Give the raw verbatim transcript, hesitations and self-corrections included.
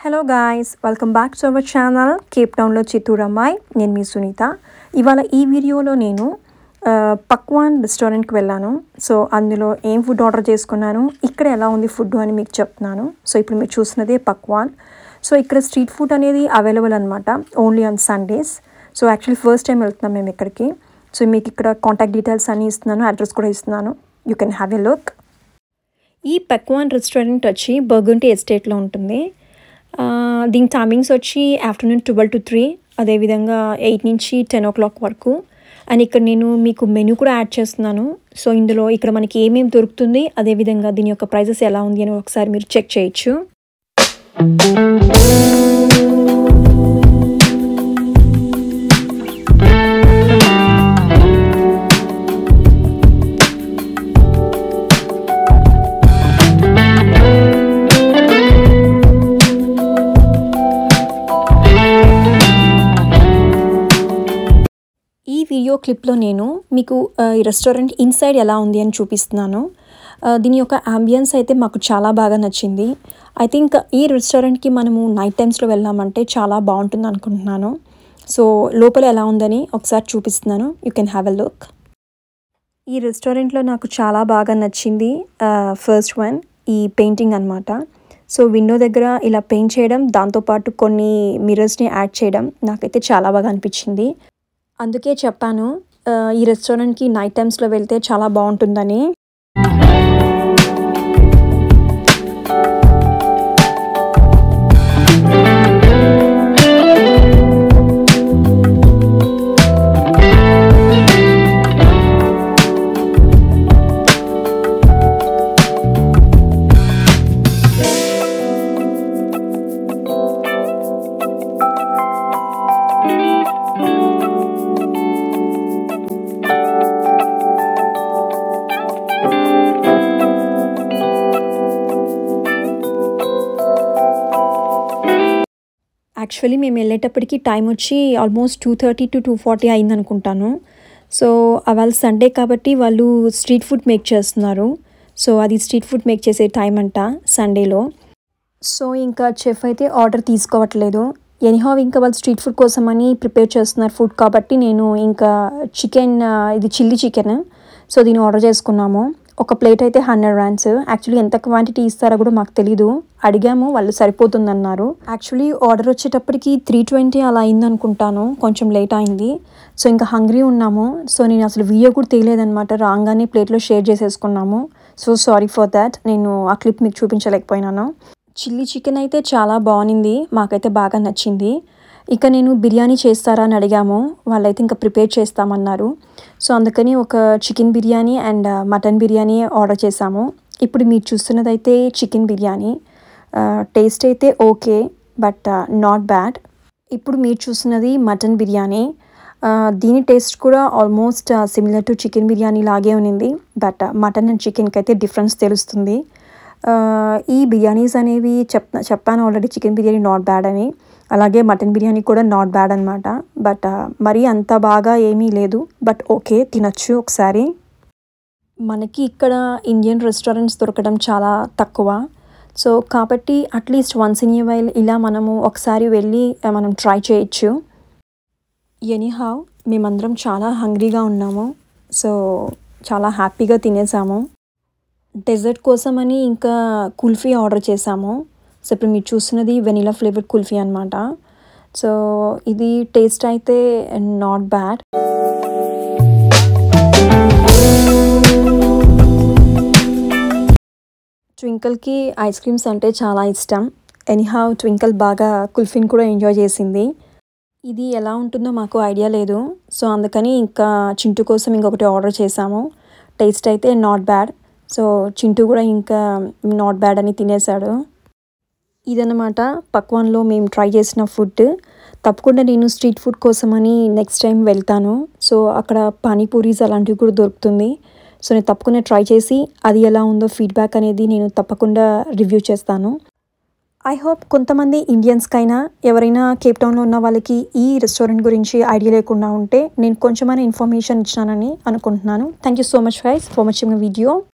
Hello guys, welcome back to our channel కేప్ టౌన్లో చిత్తూరు అమ్మాయి. నేను మీ సునీత. ఇవాళ ఈ వీడియోలో నేను పక్వాన్ రెస్టారెంట్కి వెళ్ళాను. సో అందులో ఏం ఫుడ్ ఆర్డర్ చేసుకున్నాను, ఇక్కడ ఎలా ఉంది ఫుడ్ అని మీకు చెప్తున్నాను. సో ఇప్పుడు మీరు చూస్తున్నదే పక్వాన్. సో ఇక్కడ స్ట్రీట్ ఫుడ్ అనేది అవైలబుల్ అనమాట, only on Sundays. So actually first time వెళ్తున్నాం మేము ఇక్కడికి. సో మీకు ఇక్కడ కాంటాక్ట్ డీటెయిల్స్ అన్నీ ఇస్తున్నాను, అడ్రస్ కూడా ఇస్తున్నాను. You can have a look. ఈ పక్వాన్ రెస్టారెంట్ వచ్చి బర్గుంటి ఎస్టేట్లో ఉంటుంది. దీని టైమింగ్స్ వచ్చి ఆఫ్టర్నూన్ ట్వెల్వ్ టు త్రీ, అదేవిధంగా ఎయిట్ నుంచి టెన్ ఓ క్లాక్ వరకు. అండ్ ఇక్కడ నేను మీకు మెనూ కూడా యాడ్ చేస్తున్నాను. సో ఇందులో ఇక్కడ మనకి ఏమేమి దొరుకుతుంది, అదేవిధంగా దీని యొక్క ప్రైజెస్ ఎలా ఉంది అని ఒకసారి మీరు చెక్ చేయొచ్చు. ఈ వీడియో క్లిప్లో నేను మీకు ఈ రెస్టారెంట్ ఇన్సైడ్ ఎలా ఉంది అని చూపిస్తున్నాను. దీని యొక్క అంబియన్స్ అయితే మాకు చాలా బాగా నచ్చింది. ఐ థింక్ ఈ రెస్టారెంట్కి మనము నైట్ టైమ్స్లో వెళ్ళామంటే చాలా బాగుంటుంది అనుకుంటున్నాను. సో లోపల ఎలా ఉందని ఒకసారి చూపిస్తున్నాను. You can have a look. ఈ రెస్టారెంట్లో నాకు చాలా బాగా నచ్చింది ఫస్ట్ వన్ ఈ పెయింటింగ్ అనమాట. సో విండో దగ్గర ఇలా పెయింట్ చేయడం, దాంతోపాటు కొన్ని మిర్రర్స్ని యాడ్ చేయడం నాకైతే చాలా బాగా అనిపించింది. అందుకే చెప్పాను ఈ రెస్టారెంట్కి నైట్ టైమ్స్లో వెళ్తే చాలా బాగుంటుందని. యాక్చువల్లీ మేము వెళ్ళేటప్పటికి టైం వచ్చి almost two thirty to two forty అయింది అనుకుంటాను. సో వాళ్ళు సండే కాబట్టి వాళ్ళు స్ట్రీట్ ఫుడ్ మేక్ చేస్తున్నారు. సో అది స్ట్రీట్ ఫుడ్ మేక్ చేసే టైం అంట సండేలో. సో ఇంకా చెఫ్ అయితే ఆర్డర్ తీసుకోవట్లేదు. ఎనీహౌ ఇంకా వాళ్ళు స్ట్రీట్ ఫుడ్ కోసం అని ప్రిపేర్ చేస్తున్నారు ఫుడ్ కాబట్టి నేను ఇంకా చికెన్, ఇది చిల్లీ చికెన్, సో దీన్ని ఆర్డర్ చేసుకున్నాము. ఒక ప్లేట్ అయితే హండ్రెడ్ ర్యాండ్స్. యాక్చువల్లీ ఎంత క్వాంటిటీ ఇస్తారో కూడా మాకు తెలీదు. అడిగాము, వాళ్ళు సరిపోతుందన్నారు. యాక్చువల్లీ ఆర్డర్ వచ్చేటప్పటికి త్రీ ట్వంటీ అలా అయింది అనుకుంటాను, కొంచెం లేట్ అయింది. సో ఇంకా హంగ్రీ ఉన్నాము. సో నేను అసలు వీడియో కూడా తీయలేదనమాట, రాగానే ప్లేట్లో షేర్ చేసేసుకున్నాము. సో సారీ ఫర్ దాట్, నేను ఆ క్లిప్ మీకు చూపించలేకపోయినాను. చిల్లీ చికెన్ అయితే చాలా బాగుంది, మాకైతే బాగా నచ్చింది. ఇక నేను బిర్యానీ చేస్తారా అని అడిగాము, వాళ్ళైతే ఇంకా ప్రిపేర్ చేస్తామన్నారు. సో అందుకని ఒక chicken biryani and mutton biryani order చేసాము. ఇప్పుడు మీరు చూస్తున్నదైతే చికెన్ బిర్యానీ. టేస్ట్ అయితే ఓకే, బట్ నాట్ బ్యాడ్. ఇప్పుడు మీరు చూస్తున్నది మటన్ బిర్యానీ. దీని టేస్ట్ కూడా almost similar to chicken biryani లాగే ఉంది, బట్ మటన్ అండ్ చికెన్కి అయితే డిఫరెన్స్ తెలుస్తుంది. ఈ బిర్యానీస్ అనేవి చెప్ చెప్పాను already, chicken biryani not bad అని, అలాగే మటన్ బిర్యానీ కూడా నాట్ బ్యాడ్ అనమాట. బట్ మరీ అంత బాగా ఏమీ లేదు, బట్ ఓకే, తినచ్చు ఒకసారి. మనకి ఇక్కడ ఇండియన్ రెస్టారెంట్స్ దొరకడం చాలా తక్కువ. సో కాబట్టి at least once in a while ఇలా మనము ఒకసారి వెళ్ళి మనం ట్రై చేయొచ్చు. ఎనీహౌ మేమందరం చాలా హంగ్రీగా ఉన్నాము. సో చాలా హ్యాపీగా తినేసాము. డెజర్ట్ కోసమని ఇంకా కుల్ఫీ ఆర్డర్ చేసాము. సో ఇప్పుడు మీరు చూస్తున్నది వెనిలా ఫ్లేవర్డ్ కుల్ఫీ అనమాట. సో ఇది టేస్ట్ అయితే నాట్ బ్యాడ్. ట్వింకల్కి ఐస్ క్రీమ్స్ అంటే చాలా ఇష్టం. ఎనీహౌ ట్వింకల్ బాగా కుల్ఫీని కూడా ఎంజాయ్ చేసింది. ఇది ఎలా ఉంటుందో మాకు ఐడియా లేదు. సో అందుకని ఇంకా చింటూ కోసం ఇంకొకటి ఆర్డర్ చేసాము. టేస్ట్ అయితే నాట్ బ్యాడ్. సో చింటూ కూడా ఇంకా నాట్ బ్యాడ్ అని తినేసాడు. ఇదన్నమాట పక్వాన్లో మేము ట్రై చేసిన ఫుడ్. తప్పకుండా నేను స్ట్రీట్ ఫుడ్ కోసమని నెక్స్ట్ టైం వెళ్తాను. సో అక్కడ పానీపూరీస్ అలాంటివి కూడా దొరుకుతుంది. సో నేను తప్పకుండా ట్రై చేసి అది ఎలా ఉందో ఫీడ్బ్యాక్ అనేది నేను తప్పకుండా రివ్యూ చేస్తాను. ఐ హోప్ కొంతమంది ఇండియన్స్కైనా, ఎవరైనా కేప్ టౌన్లో ఉన్న వాళ్ళకి ఈ రెస్టారెంట్ గురించి ఐడియా లేకుండా ఉంటే నేను కొంచెమైనా ఇన్ఫర్మేషన్ ఇచ్చినానని అనుకుంటున్నాను. Thank you so much guys for watching the video.